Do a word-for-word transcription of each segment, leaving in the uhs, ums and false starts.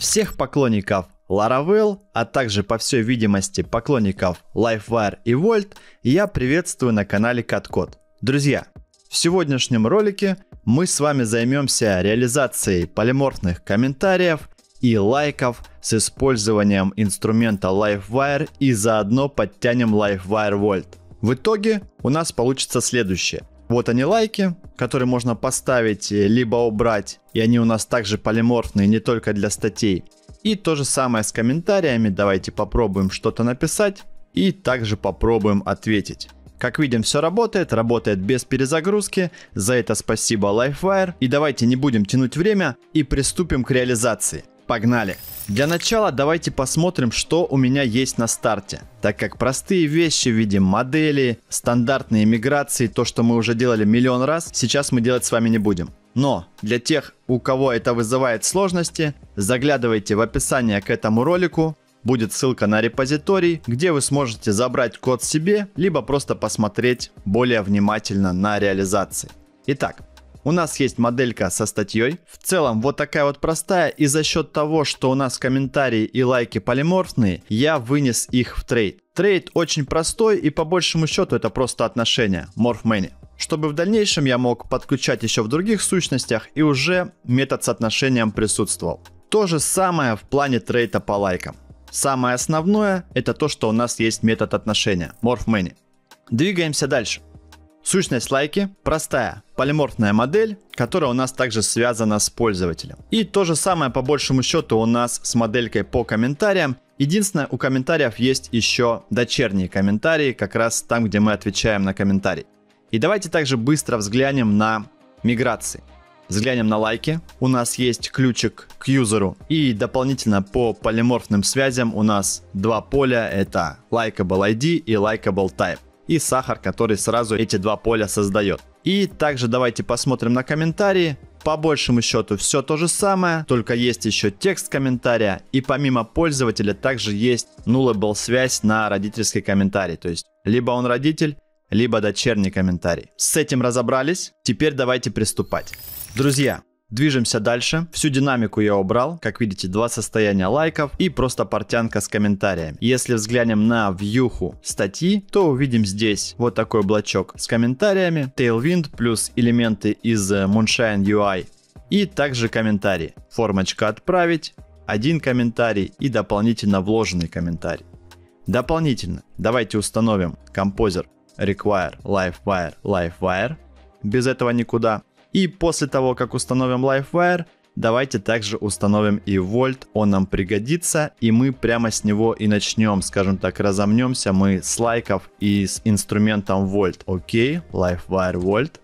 Всех поклонников Laravel, а также, по всей видимости, поклонников Livewire и Volt я приветствую на канале Кат-Код. Друзья, в сегодняшнем ролике мы с вами займемся реализацией полиморфных комментариев и лайков с использованием инструмента Livewire и заодно подтянем Livewire Volt. В итоге у нас получится следующее. Вот они лайки, которые можно поставить либо убрать, и они у нас также полиморфные не только для статей. И то же самое с комментариями, давайте попробуем что-то написать и также попробуем ответить. Как видим, все работает, работает без перезагрузки, за это спасибо Livewire. И давайте не будем тянуть время и приступим к реализации. Погнали! Для начала давайте посмотрим, что у меня есть на старте. Так как простые вещи в виде модели, стандартные миграции, то, что мы уже делали миллион раз, сейчас мы делать с вами не будем. Но для тех, у кого это вызывает сложности, заглядывайте в описание к этому ролику. Будет ссылка на репозиторий, где вы сможете забрать код себе, либо просто посмотреть более внимательно на реализации. Итак. У нас есть моделька со статьей. В целом вот такая вот простая. И за счет того, что у нас комментарии и лайки полиморфные, я вынес их в трейд. Трейд очень простой и по большему счету это просто отношения. Morph Many. Чтобы в дальнейшем я мог подключать еще в других сущностях и уже метод с отношением присутствовал. То же самое в плане трейда по лайкам. Самое основное это то, что у нас есть метод отношения. Morph Many. Двигаемся дальше. Сущность лайки простая, полиморфная модель, которая у нас также связана с пользователем. И то же самое по большему счету у нас с моделькой по комментариям. Единственное, у комментариев есть еще дочерние комментарии, как раз там, где мы отвечаем на комментарий. И давайте также быстро взглянем на миграции. Взглянем на лайки. У нас есть ключик к юзеру. И дополнительно по полиморфным связям у нас два поля. Это Likeable ай ди и Likeable Type. И сахар, который сразу эти два поля создает. И также давайте посмотрим на комментарии. По большему счету все то же самое, только есть еще текст комментария. И помимо пользователя также есть nullable связь на родительский комментарий. То есть либо он родитель, либо дочерний комментарий. С этим разобрались. Теперь давайте приступать. Друзья. Движемся дальше. Всю динамику я убрал. Как видите, два состояния лайков и просто портянка с комментариями. Если взглянем на вьюху статьи, то увидим здесь вот такой блочок с комментариями. Tailwind плюс элементы из Moonshine ю ай. И также комментарии. Формочка отправить, один комментарий и дополнительно вложенный комментарий. Дополнительно давайте установим Composer Require Livewire Livewire. Без этого никуда. И после того, как установим Livewire, давайте также установим и Volt. Он нам пригодится, и мы прямо с него и начнем, скажем так, разомнемся мы с лайков и с инструментом Volt. Окей, Livewire Volt.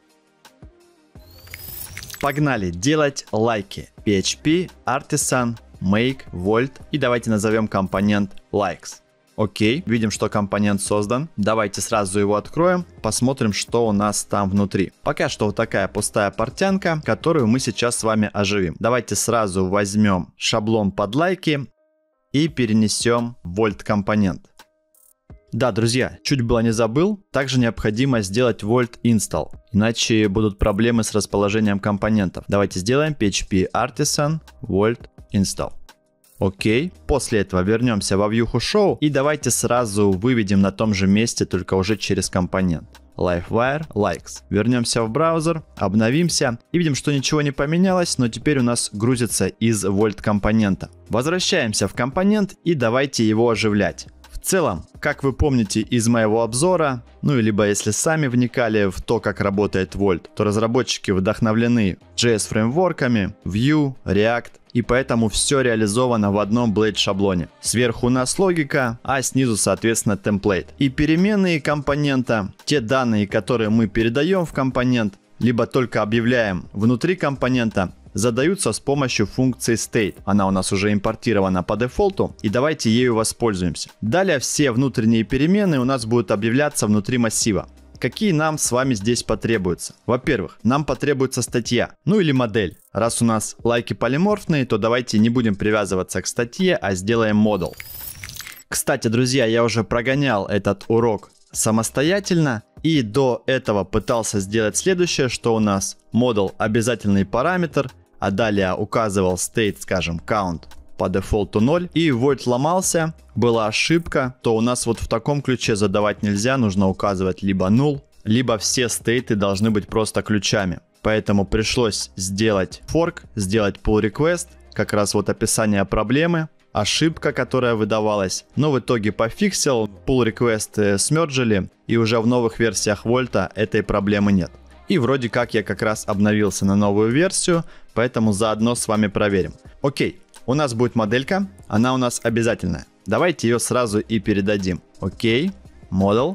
Погнали делать лайки. пи эйч пи, Artisan, Make, Volt. И давайте назовем компонент Likes. Окей, видим, что компонент создан. Давайте сразу его откроем, посмотрим, что у нас там внутри. Пока что вот такая пустая портянка, которую мы сейчас с вами оживим. Давайте сразу возьмем шаблон под лайки и перенесем в Volt компонент. Да, друзья, чуть было не забыл, также необходимо сделать Volt install, иначе будут проблемы с расположением компонентов. Давайте сделаем пи эйч пи Artisan Volt install. Окей, после этого вернемся во вьюху шоу и давайте сразу выведем на том же месте, только уже через компонент. Livewire Likes. Вернемся в браузер, обновимся и видим, что ничего не поменялось, но теперь у нас грузится из Volt компонента. Возвращаемся в компонент и давайте его оживлять. В целом, как вы помните из моего обзора, ну и либо если сами вникали в то, как работает Volt, то разработчики вдохновлены джей эс фреймворками, Vue, React, и поэтому все реализовано в одном Blade шаблоне. Сверху у нас логика, а снизу соответственно темплейт. И переменные компонента, те данные, которые мы передаем в компонент, либо только объявляем внутри компонента, задаются с помощью функции state. Она у нас уже импортирована по дефолту, и давайте ею воспользуемся. Далее все внутренние переменные у нас будут объявляться внутри массива. Какие нам с вами здесь потребуются? Во-первых, нам потребуется статья, ну или модель. Раз у нас лайки полиморфные, то давайте не будем привязываться к статье, а сделаем модуль. Кстати, друзья, я уже прогонял этот урок самостоятельно. И до этого пытался сделать следующее, что у нас модуль обязательный параметр, а далее указывал state, скажем, count по дефолту ноль, и вольт ломался, была ошибка, то у нас вот в таком ключе задавать нельзя, нужно указывать либо null, либо все стейты должны быть просто ключами. Поэтому пришлось сделать форк, сделать pull request, как раз вот описание проблемы, ошибка, которая выдавалась. Но в итоге пофиксил, pull request смерджили, и уже в новых версиях вольта этой проблемы нет. И вроде как я как раз обновился на новую версию, поэтому заодно с вами проверим. Окей, у нас будет моделька, она у нас обязательная. Давайте ее сразу и передадим. Окей, model.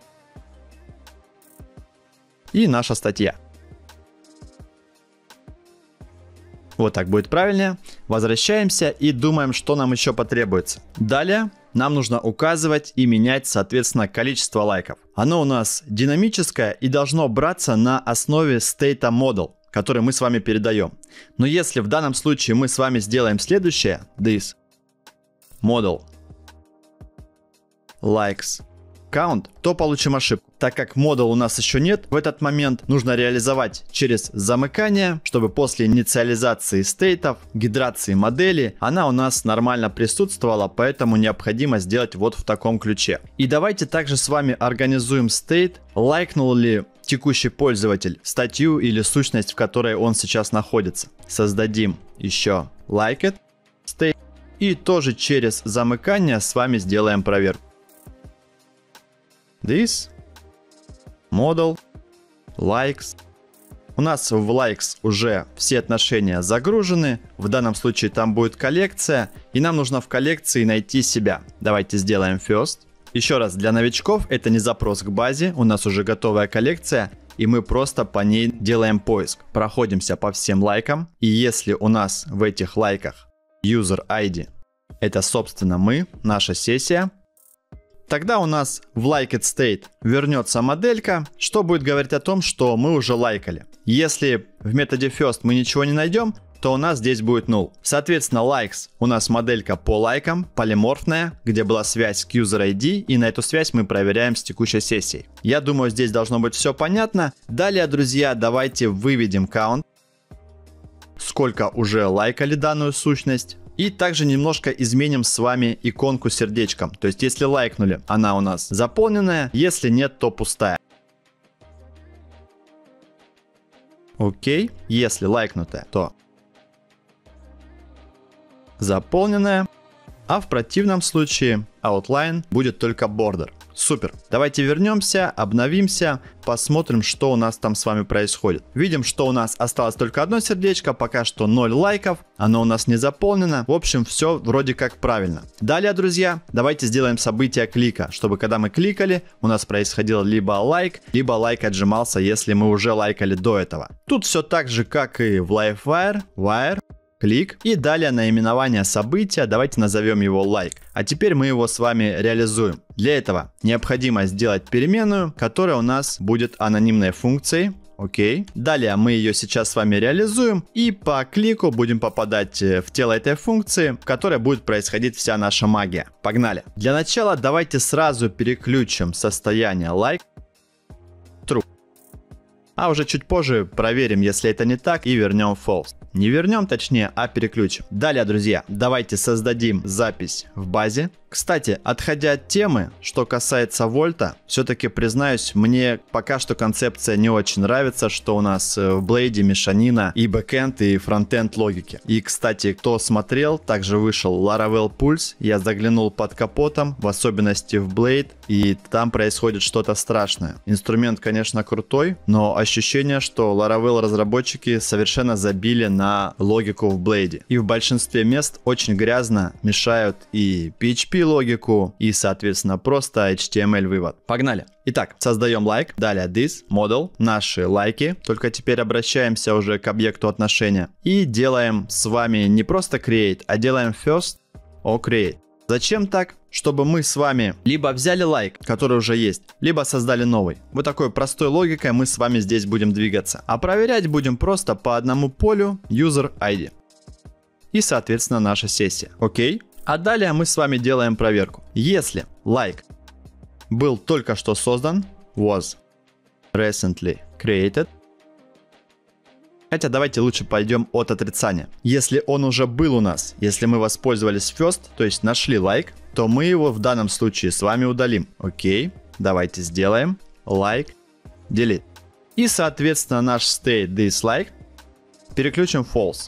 И наша статья. Вот так будет правильнее. Возвращаемся и думаем, что нам еще потребуется. Далее нам нужно указывать и менять, соответственно, количество лайков. Оно у нас динамическое и должно браться на основе state model, который мы с вами передаем. Но если в данном случае мы с вами сделаем следующее, this model likes count, то получим ошибку. Так как модул у нас еще нет, в этот момент нужно реализовать через замыкание, чтобы после инициализации стейтов, гидрации модели, она у нас нормально присутствовала, поэтому необходимо сделать вот в таком ключе. И давайте также с вами организуем стейт, лайкнул ли текущий пользователь статью или сущность, в которой он сейчас находится. Создадим еще liked state и тоже через замыкание с вами сделаем проверку. This model likes. У нас в likes уже все отношения загружены. В данном случае там будет коллекция. И нам нужно в коллекции найти себя. Давайте сделаем first. Еще раз, для новичков это не запрос к базе. У нас уже готовая коллекция. И мы просто по ней делаем поиск. Проходимся по всем лайкам. И если у нас в этих лайках user ай ди это собственно мы, наша сессия, тогда у нас в liked state вернется моделька, что будет говорить о том, что мы уже лайкали. Если в методе first мы ничего не найдем, то у нас здесь будет null. Соответственно, likes у нас моделька по лайкам, полиморфная, где была связь к user ай ди, и на эту связь мы проверяем с текущей сессией. Я думаю, здесь должно быть все понятно. Далее, друзья, давайте выведем count, сколько уже лайкали данную сущность. И также немножко изменим с вами иконку сердечком. То есть, если лайкнули, она у нас заполненная. Если нет, то пустая. Окей. Если лайкнутая, то заполненная. А в противном случае outline будет только border. Супер. Давайте вернемся, обновимся, посмотрим, что у нас там с вами происходит. Видим, что у нас осталось только одно сердечко, пока что ноль лайков, оно у нас не заполнено. В общем, все вроде как правильно. Далее, друзья, давайте сделаем событие клика, чтобы когда мы кликали, у нас происходило либо лайк, либо лайк отжимался, если мы уже лайкали до этого. Тут все так же, как и в LiveWire, wire. Клик. И далее наименование события, давайте назовем его лайк. А теперь мы его с вами реализуем. Для этого необходимо сделать переменную, которая у нас будет анонимной функцией. Окей. Далее мы ее сейчас с вами реализуем и по клику будем попадать в тело этой функции, в которой будет происходить вся наша магия. Погнали. Для начала давайте сразу переключим состояние like true. А уже чуть позже проверим, если это не так, и вернем false. Не вернем, точнее, а переключим. Далее, друзья, давайте создадим запись в базе. Кстати, отходя от темы, что касается вольта, все-таки признаюсь, мне пока что концепция не очень нравится, что у нас в Blade мешанина и бэкэнд, и фронтенд логики. И, кстати, кто смотрел, также вышел Laravel Pulse, я заглянул под капотом, в особенности в Blade, и там происходит что-то страшное. Инструмент, конечно, крутой, но ощущение, что Laravel разработчики совершенно забили на логику в Blade. И в большинстве мест очень грязно мешают и пи эйч пи логику, и, соответственно, просто эйч ти эм эль вывод. Погнали. Итак, создаем лайк, далее this, model, наши лайки, только теперь обращаемся уже к объекту отношения. И делаем с вами не просто create, а делаем first or create. Зачем так? Чтобы мы с вами либо взяли лайк, который уже есть, либо создали новый. Вот такой простой логикой мы с вами здесь будем двигаться. А проверять будем просто по одному полю user ай ди. И, соответственно, наша сессия. Окей? А далее мы с вами делаем проверку. Если лайк был только что создан, was recently created, Хотя давайте лучше пойдем от отрицания. Если он уже был у нас, если мы воспользовались first, то есть нашли лайк, то мы его в данном случае с вами удалим. Окей, давайте сделаем like, delete. И соответственно наш state dislike переключим false.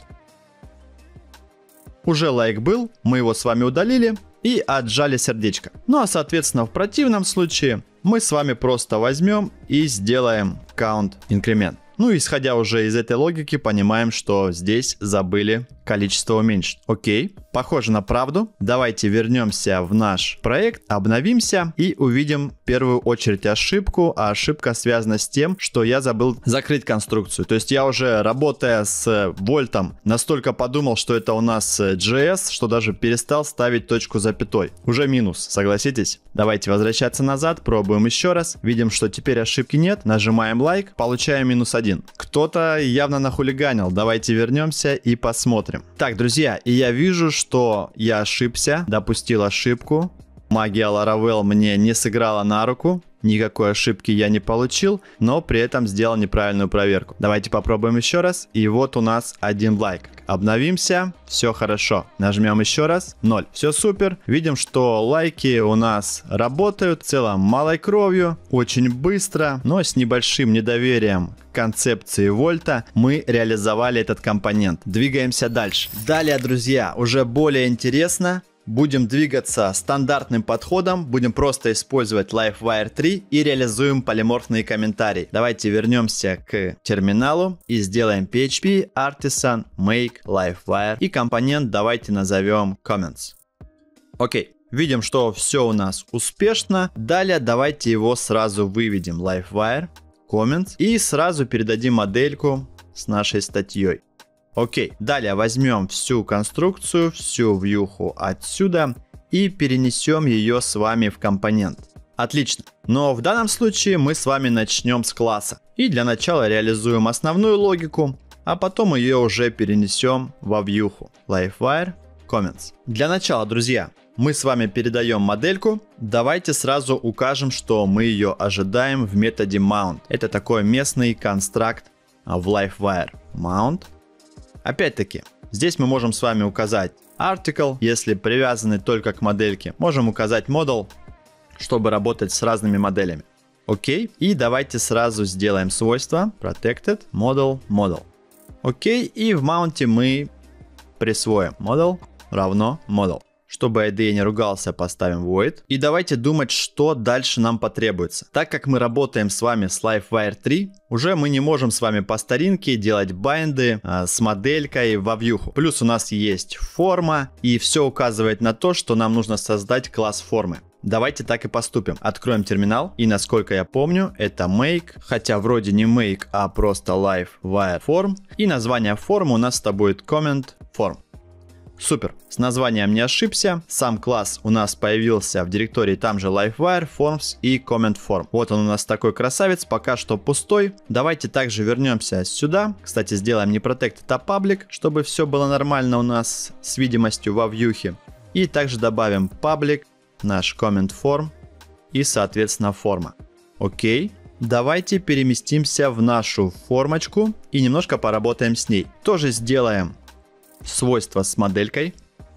Уже лайк был, мы его с вами удалили и отжали сердечко. Ну а соответственно в противном случае мы с вами просто возьмем и сделаем count increment. Ну, исходя уже из этой логики, понимаем, что здесь забыли количество уменьшить. Окей, похоже на правду. Давайте вернемся в наш проект, обновимся и увидим в первую очередь ошибку. А ошибка связана с тем, что я забыл закрыть конструкцию. То есть я уже, работая с вольтом, настолько подумал, что это у нас джей эс, что даже перестал ставить точку запятой. Уже минус, согласитесь? Давайте возвращаться назад, пробуем еще раз. Видим, что теперь ошибки нет. Нажимаем лайк, получаем минус один. Кто-то явно нахулиганил. Давайте вернемся и посмотрим. Так, друзья, и я вижу, что я ошибся, допустил ошибку. Магия Laravel мне не сыграла на руку. Никакой ошибки я не получил, но при этом сделал неправильную проверку. Давайте попробуем еще раз. И вот у нас один лайк. Обновимся. Все хорошо. Нажмем еще раз. ноль. Все супер. Видим, что лайки у нас работают. В целом малой кровью. Очень быстро, но с небольшим недоверием к концепции вольта мы реализовали этот компонент. Двигаемся дальше. Далее, друзья, уже более интересно. Будем двигаться стандартным подходом, будем просто использовать LiveWire три и реализуем полиморфные комментарии. Давайте вернемся к терминалу и сделаем пи эйч пи artisan make LiveWire и компонент давайте назовем comments. Окей, видим, что все у нас успешно. Далее давайте его сразу выведем LiveWire comments и сразу передадим модельку с нашей статьей. Окей, далее возьмем всю конструкцию, всю вьюху отсюда и перенесем ее с вами в компонент. Отлично, но в данном случае мы с вами начнем с класса. И для начала реализуем основную логику, а потом ее уже перенесем во вьюху LiveWire comments. Для начала, друзья, мы с вами передаем модельку. Давайте сразу укажем, что мы ее ожидаем в методе mount. Это такой местный констракт в LiveWire. Mount. Опять-таки, здесь мы можем с вами указать article, если привязаны только к модельке. Можем указать model, чтобы работать с разными моделями. Окей. И давайте сразу сделаем свойство protected model model. Окей. И в маунте мы присвоим model равно model. Чтобы ай ди и не ругался, поставим void. И давайте думать, что дальше нам потребуется. Так как мы работаем с вами с LiveWire три, уже мы не можем с вами по старинке делать байнды а, с моделькой во вьюху. Плюс у нас есть форма, и все указывает на то, что нам нужно создать класс формы. Давайте так и поступим. Откроем терминал, и насколько я помню, это make, хотя вроде не make, а просто LiveWire form. И название формы у нас-то будет comment form. Супер, с названием не ошибся. Сам класс у нас появился в директории там же LiveWire, Forms и Comment Form. Вот он у нас такой красавец, пока что пустой. Давайте также вернемся сюда. Кстати, сделаем не Protected, а Public, чтобы все было нормально у нас с видимостью во вьюхе. И также добавим Public, наш Comment Form и соответственно форма. Окей. Давайте переместимся в нашу формочку и немножко поработаем с ней. Тоже сделаем свойства с моделькой.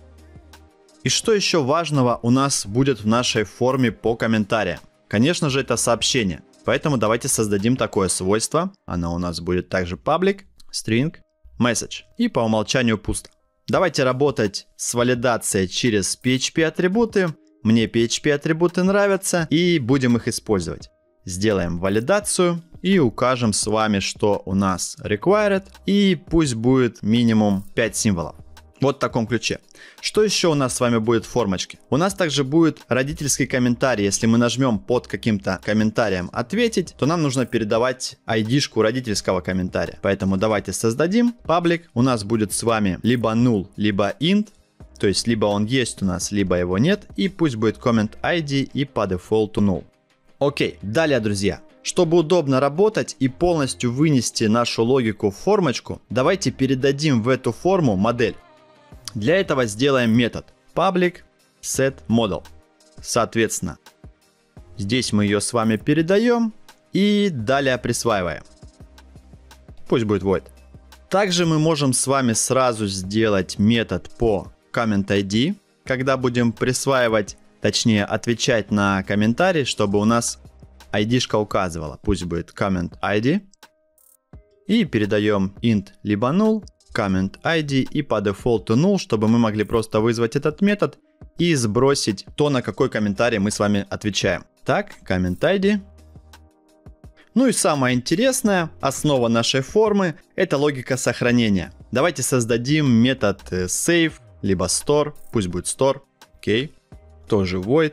И что еще важного у нас будет в нашей форме по комментариям? Конечно же, это сообщение. Поэтому давайте создадим такое свойство. Оно у нас будет также public, string, message. И по умолчанию пусто. Давайте работать с валидацией через пи эйч пи атрибуты. Мне пи эйч пи атрибуты нравятся и будем их использовать. Сделаем валидацию. И укажем с вами, что у нас required. И пусть будет минимум пять символов. Вот в таком ключе. Что еще у нас с вами будет в формочке? У нас также будет родительский комментарий. Если мы нажмем под каким-то комментарием ответить, то нам нужно передавать ай ди-шку родительского комментария. Поэтому давайте создадим public. У нас будет с вами либо null, либо int. То есть либо он есть у нас, либо его нет. И пусть будет comment ай ди и по дефолту null. Окей, далее, друзья. Чтобы удобно работать и полностью вынести нашу логику в формочку, давайте передадим в эту форму модель. Для этого сделаем метод public set model. Соответственно, здесь мы ее с вами передаем и далее присваиваем. Пусть будет void. Также мы можем с вами сразу сделать метод по comment ай ди, когда будем присваивать, точнее отвечать на комментарий, чтобы у нас ай ди-шка указывала. Пусть будет comment ай ди. И передаем int либо null, comment ай ди и по дефолту null, чтобы мы могли просто вызвать этот метод и сбросить то, на какой комментарий мы с вами отвечаем. Так, comment ай ди. Ну и самое интересное, основа нашей формы, это логика сохранения. Давайте создадим метод save, либо store, пусть будет store, окей, тоже void.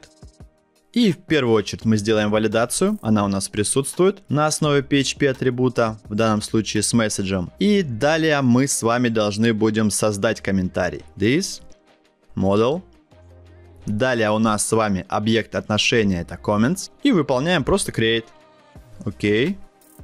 И в первую очередь мы сделаем валидацию, она у нас присутствует на основе пи эйч пи атрибута, в данном случае с месседжем. И далее мы с вами должны будем создать комментарий. This, model. Далее у нас с вами объект отношения, это comments. И выполняем просто create. Окей.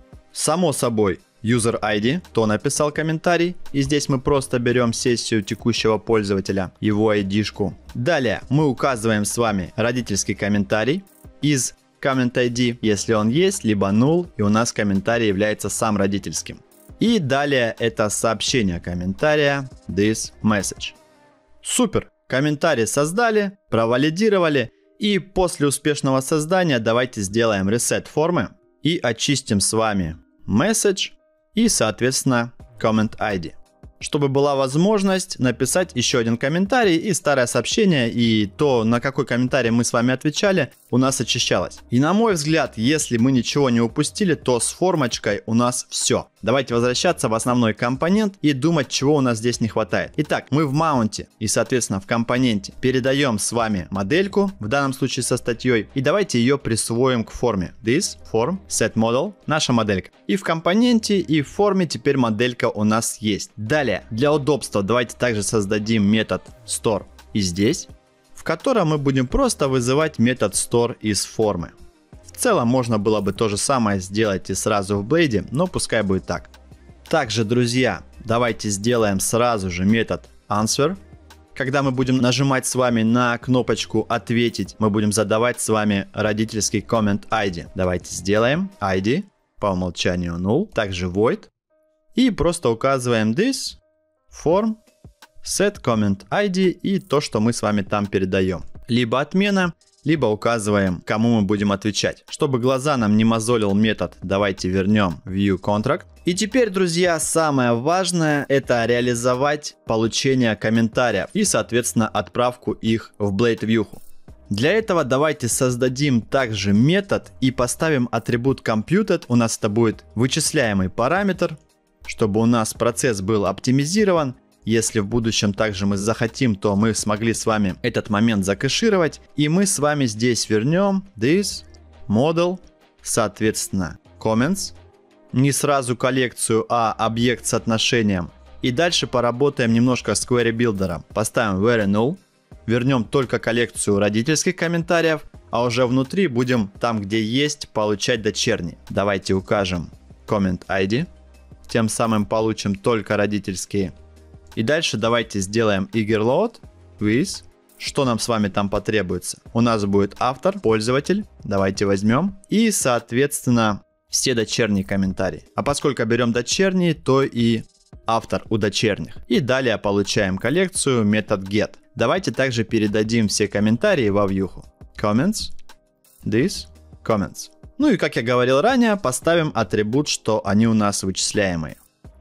Само собой, user ай ди, то написал комментарий. И здесь мы просто берем сессию текущего пользователя, его ай ди-шку. Далее мы указываем с вами родительский комментарий из comment ай ди, если он есть, либо null, и у нас комментарий является сам родительским. И далее это сообщение комментария this message. Супер! Комментарий создали, провалидировали. И после успешного создания давайте сделаем reset формы. И очистим с вами message и, соответственно, comment ай ди. Чтобы была возможность написать еще один комментарий и старое сообщение, и то, на какой комментарий мы с вами отвечали, у нас очищалось. И на мой взгляд, если мы ничего не упустили, то с формочкой у нас все. Давайте возвращаться в основной компонент и думать, чего у нас здесь не хватает. Итак, мы в маунте и, соответственно, в компоненте передаем с вами модельку, в данном случае со статьей, и давайте ее присвоим к форме. This form set model, наша моделька. И в компоненте, и в форме теперь моделька у нас есть. Далее, для удобства давайте также создадим метод store и здесь, в котором мы будем просто вызывать метод store из формы. В целом можно было бы то же самое сделать и сразу в Blade, но пускай будет так. Также, друзья, давайте сделаем сразу же метод answer. Когда мы будем нажимать с вами на кнопочку ответить, мы будем задавать с вами родительский comment ай ди. Давайте сделаем ай ди по умолчанию null, также void. И просто указываем this form set comment ай ди и то, что мы с вами там передаем. Либо отмена, либо указываем, кому мы будем отвечать. Чтобы глаза нам не мозолил метод, давайте вернем view contract. И теперь, друзья, самое важное — это реализовать получение комментариев и, соответственно, отправку их в Blade View. Для этого давайте создадим также метод и поставим атрибут computed. У нас это будет вычисляемый параметр, чтобы у нас процесс был оптимизирован. Если в будущем также мы захотим, то мы смогли с вами этот момент закэшировать. И мы с вами здесь вернем this model, соответственно, comments. Не сразу коллекцию, а объект с отношением. И дальше поработаем немножко с query builder. Поставим very null. Вернем только коллекцию родительских комментариев. А уже внутри будем там, где есть, получать дочерние. Давайте укажем comment ай ди. Тем самым получим только родительские. И дальше давайте сделаем eagerload with. Что нам с вами там потребуется? У нас будет автор, пользователь. Давайте возьмем. И, соответственно, все дочерние комментарии. А поскольку берем дочерние, то и автор у дочерних. И далее получаем коллекцию метод get. Давайте также передадим все комментарии во вьюху. Comments. This. Comments. Ну и как я говорил ранее, поставим атрибут, что они у нас вычисляемые.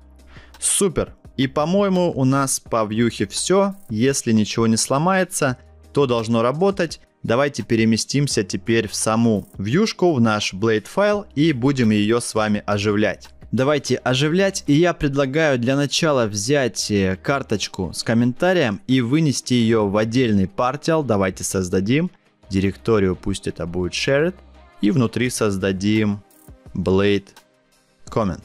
Супер. И по-моему у нас по вьюхе все. Если ничего не сломается, то должно работать. Давайте переместимся теперь в саму вьюшку, в наш Blade файл и будем ее с вами оживлять. Давайте оживлять, и я предлагаю для начала взять карточку с комментарием и вынести ее в отдельный partial. Давайте создадим директорию, пусть это будет shared, и внутри создадим Blade comment.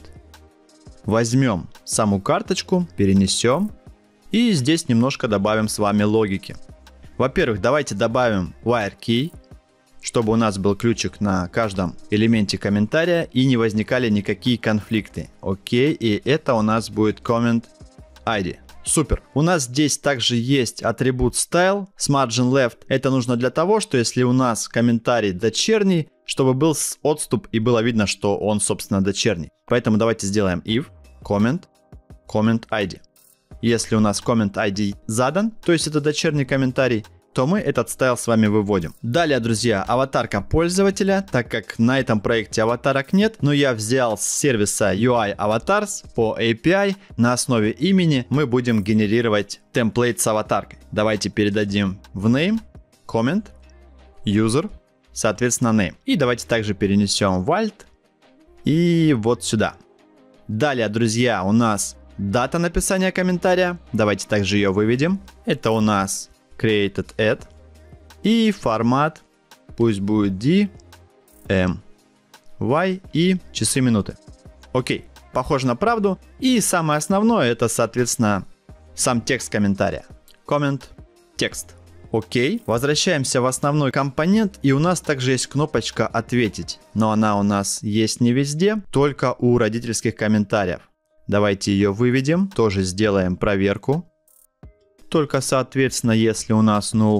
Возьмем саму карточку, перенесем и здесь немножко добавим с вами логики. Во-первых, давайте добавим wire key, чтобы у нас был ключик на каждом элементе комментария и не возникали никакие конфликты. Окей, и это у нас будет comment ай ди. Супер. У нас здесь также есть атрибут style с margin left. Это нужно для того, что если у нас комментарий дочерний, чтобы был отступ и было видно, что он, собственно, дочерний. Поэтому давайте сделаем if comment comment ай ди. Если у нас comment ай ди задан, то есть это дочерний комментарий, то мы этот стайл с вами выводим. Далее, друзья, аватарка пользователя, так как на этом проекте аватарок нет, но я взял с сервиса ю ай Avatars по эй пи ай, на основе имени мы будем генерировать темплейт с аватаркой. Давайте передадим в name, comment, user, соответственно name. И давайте также перенесем в alt и вот сюда. Далее, друзья, у нас дата написания комментария. Давайте также ее выведем. Это у нас created at. И формат пусть будет D, M, Y и часы минуты. Окей, похоже на правду. И самое основное это, соответственно, сам текст комментария. Comment, текст. Окей, возвращаемся в основной компонент. И у нас также есть кнопочка «Ответить». Но она у нас есть не везде, только у родительских комментариев. Давайте ее выведем, тоже сделаем проверку. Только соответственно, если у нас null.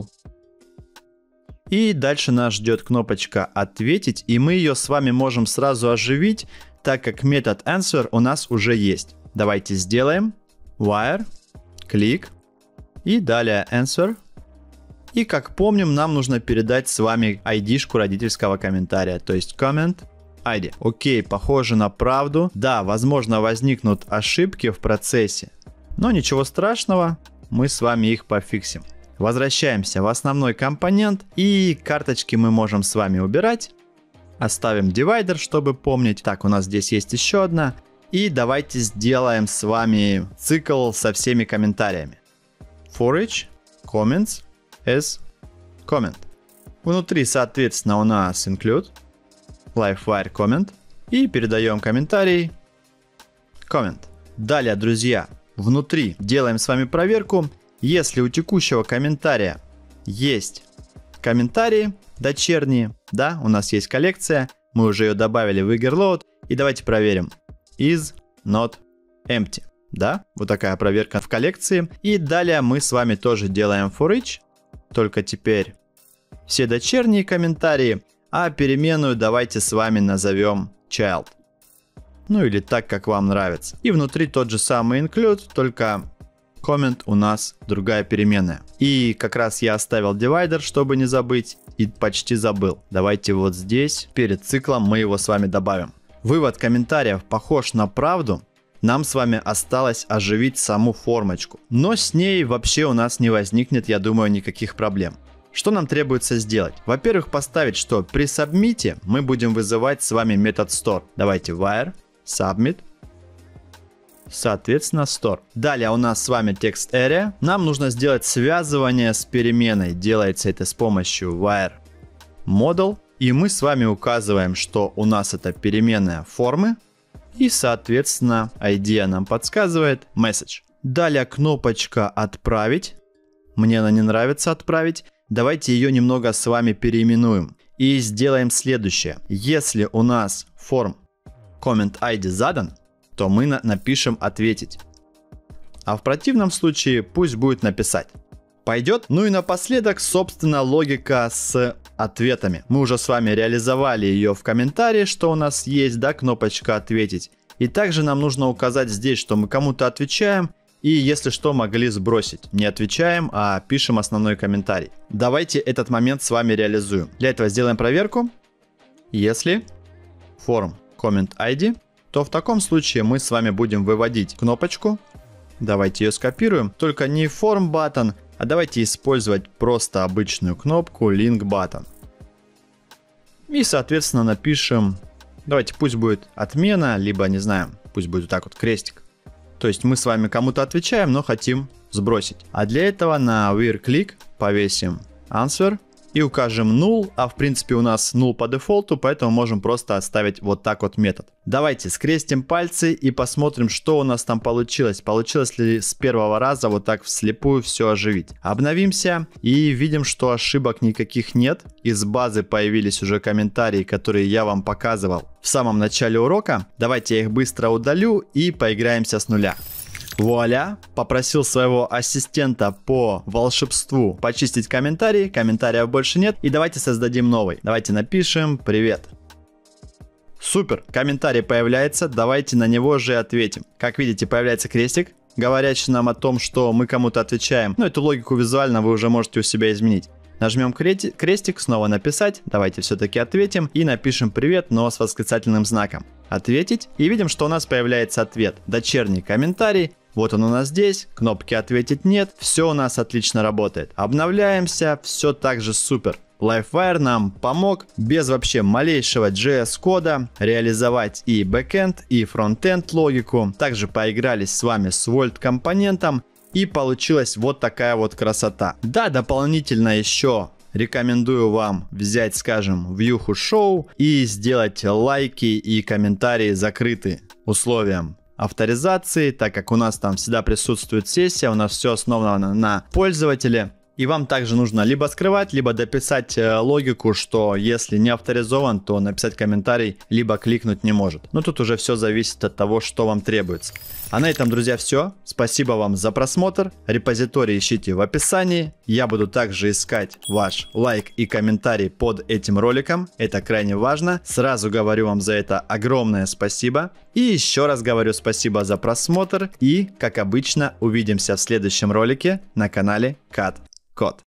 И дальше нас ждет кнопочка «Ответить». И мы ее с вами можем сразу оживить, так как метод answer у нас уже есть. Давайте сделаем wire, click и далее answer. И как помним, нам нужно передать с вами ай ди-шку родительского комментария, то есть comment ай ди. Окей, похоже на правду. Да, возможно, возникнут ошибки в процессе, но ничего страшного, мы с вами их пофиксим. Возвращаемся в основной компонент, и карточки мы можем с вами убирать. Оставим divider, чтобы помнить. Так, у нас здесь есть еще одна. И давайте сделаем с вами цикл со всеми комментариями. For each comments as comment. Внутри, соответственно, у нас include, livewire comment. И передаем комментарий comment. Далее, друзья, внутри делаем с вами проверку. Если у текущего комментария есть комментарии дочерние, да, у нас есть коллекция, мы уже ее добавили в eagerload, и давайте проверим. Is not empty, да, вот такая проверка в коллекции. И далее мы с вами тоже делаем for each, только теперь все дочерние комментарии, а переменную давайте с вами назовем child. Ну или так, как вам нравится. И внутри тот же самый include, только comment у нас другая переменная. И как раз я оставил divider, чтобы не забыть, и почти забыл. Давайте вот здесь, перед циклом, мы его с вами добавим. Вывод комментариев похож на правду. Нам с вами осталось оживить саму формочку. Но с ней вообще у нас не возникнет, я думаю, никаких проблем. Что нам требуется сделать? Во-первых, поставить, что при сабмите мы будем вызывать с вами метод store. Давайте wire submit, соответственно store. Далее у нас с вами text area. Нам нужно сделать связывание с переменной. Делается это с помощью wire model. И мы с вами указываем, что у нас это переменная формы. И соответственно ай ди нам подсказывает message. Далее кнопочка отправить. Мне она не нравится отправить. Давайте ее немного с вами переименуем. И сделаем следующее. Если у нас form comment ай ди задан, то мы на напишем ответить. А в противном случае пусть будет написать. Пойдет? Ну и напоследок, собственно, логика с ответами. Мы уже с вами реализовали ее в комментарии, что у нас есть, да, кнопочка ответить. И также нам нужно указать здесь, что мы кому-то отвечаем. И если что, могли сбросить. Не отвечаем, а пишем основной комментарий. Давайте этот момент с вами реализуем. Для этого сделаем проверку. Если form comment ай ди, то в таком случае мы с вами будем выводить кнопочку. Давайте ее скопируем. Только не form button, а давайте использовать просто обычную кнопку link button. И соответственно напишем, давайте пусть будет отмена, либо не знаю, пусть будет вот так вот крестик. То есть мы с вами кому-то отвечаем, но хотим сбросить. А для этого на where-click повесим answer и укажем null, а в принципе у нас null по дефолту, поэтому можем просто оставить вот так вот метод. Давайте скрестим пальцы и посмотрим, что у нас там получилось. Получилось ли с первого раза вот так вслепую все оживить. Обновимся и видим, что ошибок никаких нет. Из базы появились уже комментарии, которые я вам показывал в самом начале урока. Давайте я их быстро удалю и поиграемся с нуля. Вуаля, попросил своего ассистента по волшебству почистить комментарий, комментариев больше нет, и давайте создадим новый. Давайте напишем привет. Супер, комментарий появляется, давайте на него же ответим. Как видите, появляется крестик, говорящий нам о том, что мы кому-то отвечаем. Но эту логику визуально вы уже можете у себя изменить. Нажмем крестик, снова написать, давайте все-таки ответим и напишем привет, но с восклицательным знаком. Ответить, и видим, что у нас появляется ответ. Дочерний комментарий, вот он у нас здесь, кнопки ответить нет, все у нас отлично работает. Обновляемся, все так же супер. Livewire нам помог без вообще малейшего джей эс кода реализовать и бэкэнд, и фронтенд логику. Также поигрались с вами с Volt компонентом. И получилась вот такая вот красота. Да, дополнительно еще рекомендую вам взять, скажем, вьюху шоу и сделать лайки и комментарии закрыты условием авторизации, так как у нас там всегда присутствует сессия, у нас все основано на пользователе. И вам также нужно либо скрывать, либо дописать э, логику, что если не авторизован, то написать комментарий, либо кликнуть не может. Но тут уже все зависит от того, что вам требуется. А на этом, друзья, все. Спасибо вам за просмотр. Репозиторий ищите в описании. Я буду также искать ваш лайк и комментарий под этим роликом. Это крайне важно. Сразу говорю вам за это огромное спасибо. И еще раз говорю спасибо за просмотр. И, как обычно, увидимся в следующем ролике на канале Cat Code.